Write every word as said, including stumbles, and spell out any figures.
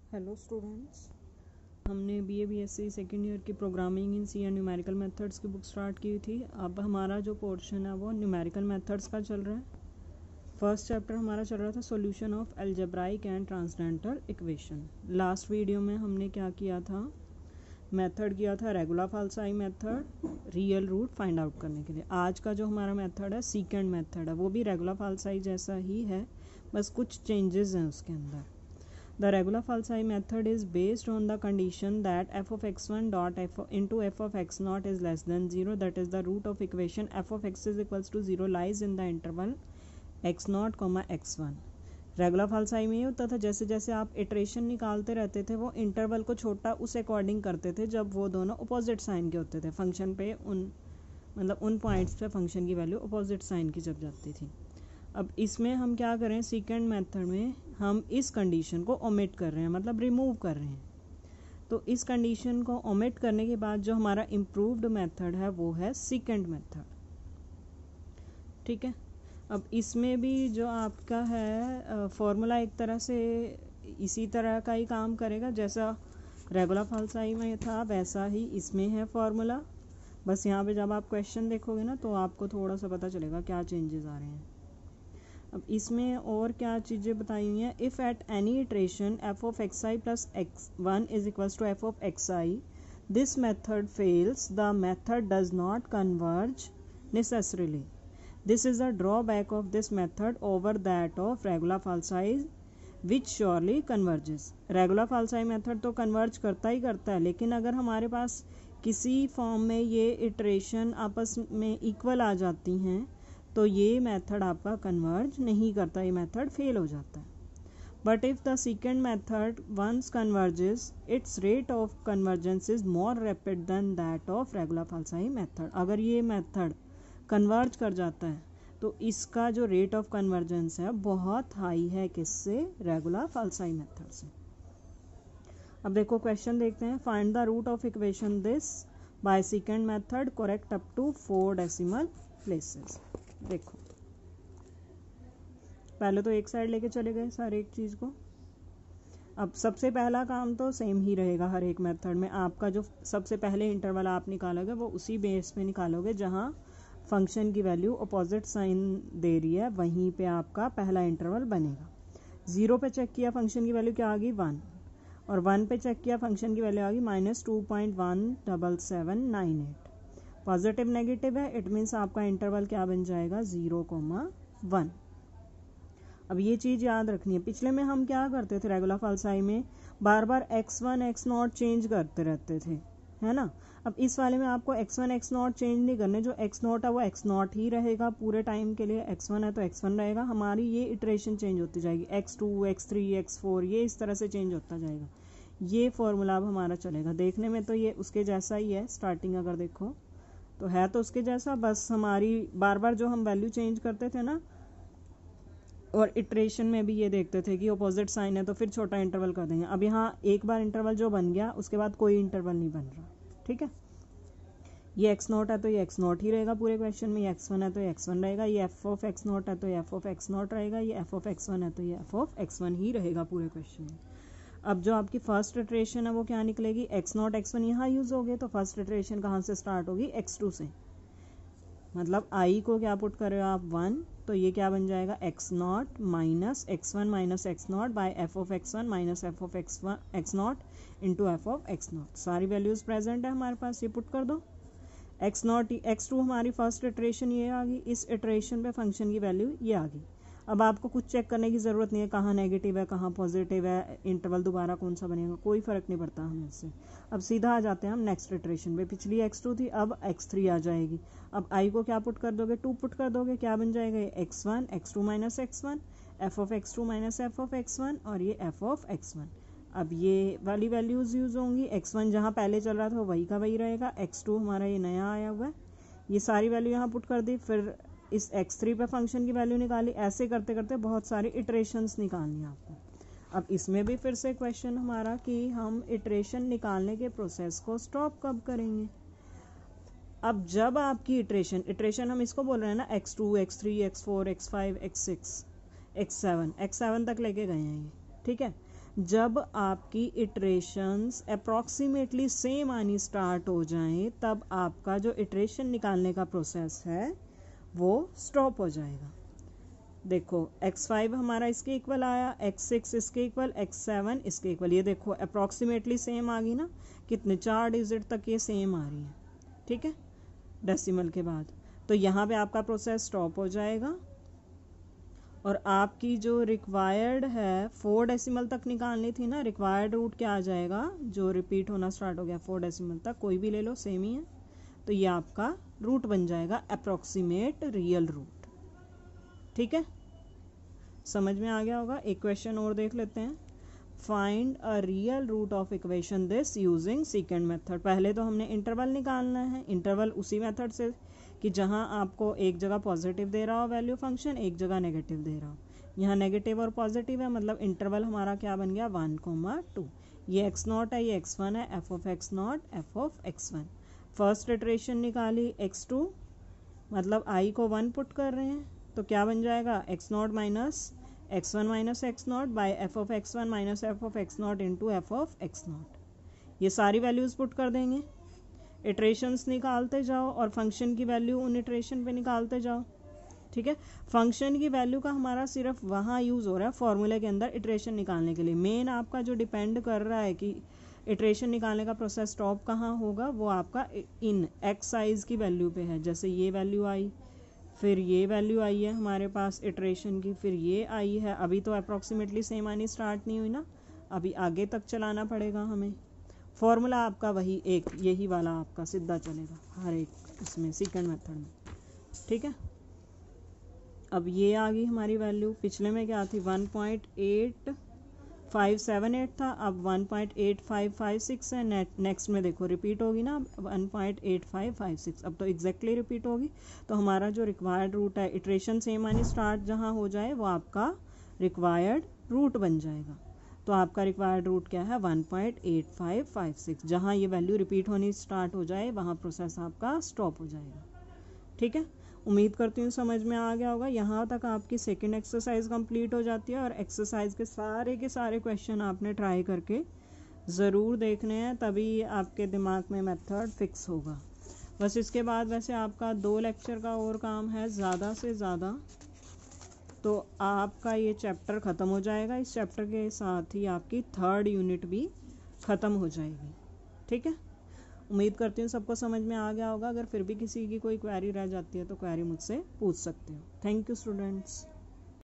Hello students, हमने B A B S C second year की programming in C and numerical methods की book start की थी। अब हमारा जो पोर्शन है वो न्यूमेरिकल मेथड्स का चल रहा है। फर्स्ट चैप्टर हमारा चल रहा था solution of algebraic and transcendental equation. Last video में हमने क्या किया था, मेथड किया था regular falsi method, real root find out करने के लिए। आज का जो हमारा मेथड है सीकेंड मेथड है, वो भी रेगुलर फाल्साई जैसा ही है, बस कुछ चेंजेस हैं उसके अंदर। The regular falsi method is based on the condition that f of x one dot f into f of x naught is less than zero, that is the root of equation f of x is equals to zero lies in the interval x naught comma x one। Regular falsi में ये होता था, जैसे जैसे आप iteration निकालते रहते थे वो इंटरवल को छोटा उस अकॉर्डिंग करते थे जब वो दोनों अपोजिट साइन के होते थे। फंक्शन पे उन मतलब उन पॉइंट्स पे फंक्शन की वैल्यू अपोजिट साइन की जब जाती थी। अब इसमें हम क्या करें, सेकेंड मेथड में हम इस कंडीशन को ओमिट कर रहे हैं, मतलब रिमूव कर रहे हैं। तो इस कंडीशन को ओमिट करने के बाद जो हमारा इम्प्रूव्ड मेथड है वो है सेकेंड मेथड। ठीक है, अब इसमें भी जो आपका है फॉर्मूला एक तरह से इसी तरह का ही काम करेगा जैसा रेगुलर फाल्साई में था, वैसा ही इसमें है फॉर्मूला। बस यहाँ पे जब आप क्वेश्चन देखोगे ना तो आपको थोड़ा सा पता चलेगा क्या चेंजेस आ रहे हैं। अब इसमें और क्या चीज़ें बताई हुई हैं, if at any iteration f of x i plus x one is equals to f of x i this method fails, the method does not converge necessarily. This is a drawback of this method over that of regular falsi which surely converges. Regular falsi method तो converge करता ही करता है, लेकिन अगर हमारे पास किसी form में ये इटरेशन आपस में इक्वल आ जाती हैं तो ये मेथड आपका कन्वर्ज नहीं करता, ये मेथड फेल हो जाता है। But if the second method once converges its rate of convergence is more rapid than that of regular falsi method. अगर ये मेथड कन्वर्ज कर जाता है तो इसका जो रेट ऑफ कन्वर्जेंस है बहुत हाई है, किससे, रेगुलर फाल्साई मेथड से। अब देखो क्वेश्चन देखते हैं, find the root of equation this by second method correct up to four decimal places. देखो पहले तो एक साइड लेके चले गए सारे एक चीज़ को। अब सबसे पहला काम तो सेम ही रहेगा हर एक मेथड में, आपका जो सबसे पहले इंटरवल आप निकालोगे वो उसी बेस पे निकालोगे जहाँ फंक्शन की वैल्यू अपोजिट साइन दे रही है, वहीं पे आपका पहला इंटरवल बनेगा। ज़ीरो पे चेक किया फंक्शन की वैल्यू क्या आ गई, वन, और वन पे चेक किया फंक्शन की वैल्यू आ गई minus two point one double seven nine eight. Positive negative है, इट मीन्स आपका इंटरवल क्या बन जाएगा, जीरो कोमा वन। अब ये चीज़ याद रखनी है, पिछले में हम क्या करते थे रेगुलर फाल्साई में, बार बार x one x naught change करते रहते थे, है ना। अब इस वाले में आपको x one x naught change नहीं करने, जो एक्स नॉट है वो एक्स नॉट ही रहेगा पूरे टाइम के लिए, एक्स वन है तो एक्स वन रहेगा। हमारी ये इटरेशन चेंज होती जाएगी, x two x three x four ये इस तरह से चेंज होता जाएगा। ये फॉर्मूला अब हमारा चलेगा। देखने में तो ये उसके जैसा ही है, स्टार्टिंग अगर देखो तो है तो उसके जैसा, बस हमारी बार बार जो हम वैल्यू चेंज करते थे ना, और इटरेशन में भी ये देखते थे कि अपोजिट साइन है तो फिर छोटा इंटरवल कर देंगे। अब यहाँ एक बार इंटरवल जो बन गया उसके बाद कोई इंटरवल नहीं बन रहा। ठीक है, ये एक्स नॉट है तो ये एक्स नॉट ही रहेगा पूरे क्वेश्चन में, ये एक्स वन है तो ये एक्स वन रहेगा, ये एफ ऑफ एक्स नॉट है तो ये एफ ऑफ एक्स नॉट रहेगा, ये एफ ऑफ एक्स वन है तो ये एफ ऑफ एक्स वन ही रहेगा पूरे क्वेश्चन में। अब जो आपकी फर्स्ट इटरेशन है वो क्या निकलेगी, एक्स नॉट एक्स वन यहाँ यूज हो गए, तो फर्स्ट इटरेशन कहाँ से स्टार्ट होगी, एक्स टू से। मतलब आई को क्या पुट कर रहे हो आप, वन, तो ये क्या बन जाएगा, x not minus x one minus x naught by f of x one minus f of x one x not into f of x naught. सारी वैल्यूज प्रेजेंट है हमारे पास, ये पुट कर दो। एक्स नॉट एक्स टू हमारी first iteration ये आ गई, इस इटरेशन पे फंक्शन की वैल्यू ये आ गई। अब आपको कुछ चेक करने की ज़रूरत नहीं है कहाँ नेगेटिव है कहाँ पॉजिटिव है, इंटरवल दोबारा कौन सा बनेगा, कोई फ़र्क नहीं पड़ता हमें इससे। अब सीधा आ जाते हैं हम नेक्स्ट इटरेशन पे, पिछली एक्स टू थी अब एक्स थ्री आ जाएगी। अब आई को क्या पुट कर दोगे, टू पुट कर दोगे, क्या बन जाएगा, x one x two minus x one, f of x two minus f of x one, और ये एफ ऑफ एक्स वन। अब ये वाली वैल्यूज़ यूज़ होंगी, एक्स वन जहाँ पहले चल रहा था वही का वही रहेगा, एक्स टू हमारा ये नया आया हुआ है, ये सारी वैल्यू यहाँ पुट कर दी, फिर इस एक्स थ्री पे फंक्शन की वैल्यू निकाली। ऐसे करते करते बहुत सारी इटरेशंस निकालनी है आपको। अब इसमें भी फिर से क्वेश्चन हमारा कि हम इटरेशन निकालने के प्रोसेस को स्टॉप कब करेंगे। अब जब आपकी इटरेशन इटरेशन हम इसको बोल रहे हैं ना, x two x three x four x five x six x seven x seven तक लेके गए हैं ये, ठीक है। जब आपकी इटरेशंस अप्रॉक्सीमेटली सेम आनी स्टार्ट हो जाएं तब आपका जो इटरेशन निकालने का प्रोसेस है वो स्टॉप हो जाएगा। देखो एक्स फाइव हमारा इसके इक्वल आया, एक्स सिक्स इसके इक्वल, एक्स सेवन इसके इक्वल। ये देखो अप्रॉक्सीमेटली सेम आ गई ना, कितने चार डिजिट तक ये सेम आ रही है, ठीक है, डेसिमल के बाद। तो यहाँ पे आपका प्रोसेस स्टॉप हो जाएगा और आपकी जो रिक्वायर्ड है फोर डेसिमल तक निकालनी थी ना, रिक्वायर्ड रूट क्या आ जाएगा, जो रिपीट होना स्टार्ट हो गया फोर डेसिमल तक, कोई भी ले लो सेम ही है, तो ये आपका रूट बन जाएगा अप्रॉक्सीमेट रियल रूट। ठीक है, समझ में आ गया होगा। एक क्वेश्चन और देख लेते हैं। Find a real root of equation this using second method. पहले तो हमने इंटरवल निकालना है, इंटरवल उसी मेथड से कि जहां आपको एक जगह पॉजिटिव दे रहा हो वैल्यू फंक्शन, एक जगह नेगेटिव दे रहा हो। यहाँ नेगेटिव और पॉजिटिव है, मतलब इंटरवल हमारा क्या बन गया, वन कोमा टू। ये एक्स नॉट है, ये एक्स वन है, f of x not f of x one. First iteration निकाली एक्स टू, मतलब आई को वन पुट कर रहे हैं, तो क्या बन जाएगा, x not minus x one minus x not by f of x one minus f of x not into f of x not. ये सारी वैल्यूज पुट कर देंगे, इटरेशंस निकालते जाओ और फंक्शन की वैल्यू उन इटरेशन पे निकालते जाओ। ठीक है, फंक्शन की वैल्यू का हमारा सिर्फ वहाँ यूज़ हो रहा है फॉर्मूले के अंदर इटरेशन निकालने के लिए। मेन आपका जो डिपेंड कर रहा है कि इटरेशन निकालने का प्रोसेस स्टॉप कहाँ होगा, वो आपका इन एक्स साइज की वैल्यू पे है। जैसे ये वैल्यू आई, फिर ये वैल्यू आई है हमारे पास इटरेशन की, फिर ये आई है। अभी तो अप्रॉक्सीमेटली सेम आनी स्टार्ट नहीं हुई ना, अभी आगे तक चलाना पड़ेगा हमें। फॉर्मूला आपका वही एक यही वाला आपका सीधा चलेगा हर एक इसमें सेकंड मेथड में। ठीक है, अब ये आ गई हमारी वैल्यू। पिछले में क्या थी, one point eight five seven eight था, अब one point eight five five six है। नेट नेक्स्ट में देखो रिपीट होगी ना, one point eight five five six, अब तो एग्जैक्टली रिपीट होगी। तो हमारा जो रिक्वायर्ड रूट है, इटरेशन सेम आनी स्टार्ट जहाँ हो जाए वो आपका रिक्वायर्ड रूट बन जाएगा। तो आपका रिक्वायर्ड रूट क्या है, one point eight five five six. जहाँ ये वैल्यू रिपीट होनी स्टार्ट हो जाए वहाँ प्रोसेस आपका स्टॉप हो जाएगा। ठीक है, उम्मीद करती हूँ समझ में आ गया होगा। यहाँ तक आपकी सेकंड एक्सरसाइज कंप्लीट हो जाती है और एक्सरसाइज के सारे के सारे क्वेश्चन आपने ट्राई करके ज़रूर देखने हैं, तभी आपके दिमाग में मेथड फिक्स होगा। बस इसके बाद वैसे आपका दो लेक्चर का और काम है ज़्यादा से ज़्यादा, तो आपका ये चैप्टर ख़त्म हो जाएगा। इस चैप्टर के साथ ही आपकी थर्ड यूनिट भी ख़त्म हो जाएगी। ठीक है, उम्मीद करती हूँ सबको समझ में आ गया होगा। अगर फिर भी किसी की कोई क्वेरी रह जाती है तो क्वेरी मुझसे पूछ सकते हो। Thank you students.